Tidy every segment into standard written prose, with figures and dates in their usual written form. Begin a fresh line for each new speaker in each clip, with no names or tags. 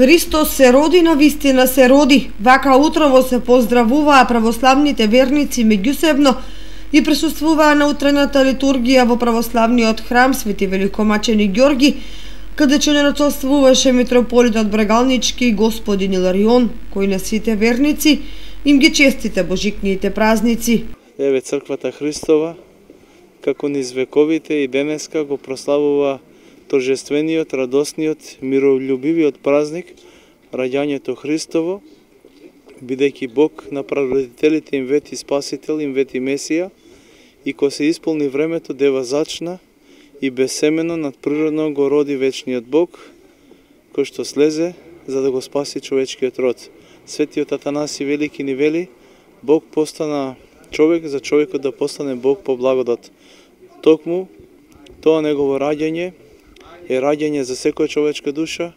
Христос се роди, навистина се роди. Вака утрово се поздравуваа православните верници меѓусебно и присуствуваа на утрената литургија во православниот храм Свети Великомачени Ѓорги, каде ќе не начествуваше митрополитот Брегалнички господин Иларион, кој на сите верници им ги честите божикните празници.
Еве црквата Христова, како низ вековите и денеска го прославува торжествениот, радосниот, миролюбивиот празник, раѓањето Христово, бидејќи Бог на прародителите им вети Спасител, им вети Месија, и кој се исполни времето, дева зачна и безсемено надприродно го роди вечниот Бог, кој што слезе за да го спаси човечкиот род. Светиот Атанаси Велики ни вели, Бог постана човек за човекот да постане Бог по благодат. Токму тоа негово раѓање е раѓање за секоја човечка душа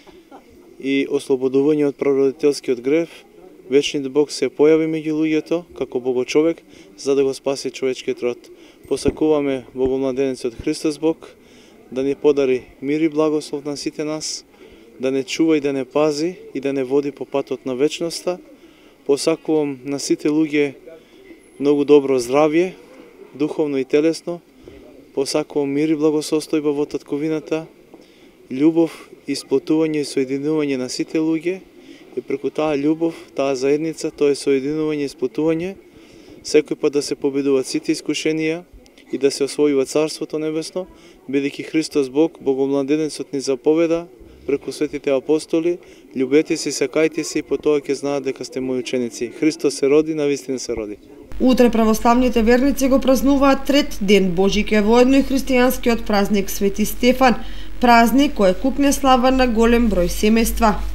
и ослободување од прародителскиот грев. Вечниот Бог се појави меѓу луѓето како Богочовек за да го спаси човечкиот род. Посакуваме Богомладенецот Христос Бог да ни подари мир и благослов на сите нас, да не чува и да не пази и да не води по патот на вечноста. Посакувам на сите луѓе многу добро здравје, духовно и телесно. Посакувам мир и благосостојба во татковината, љубов, исплотување и соединување на сите луѓе, и преку таа љубов, таа заедница, тоа е соединување и исплотување, секој пат да се победуваат сите искушенија и да се освојува Царството Небесно, бидејќи Христос Бог, Богомладенецот ни заповеда преку светите апостоли, љубете се, сакајте се и по тоа ќе знаат дека сте мои ученици. Христос се роди, навистина се роди.
Утре православните верници го празнуваат трет ден Божике воедно и христијанскиот празник Свети Стефан, празник кој купне слава на голем број семејства.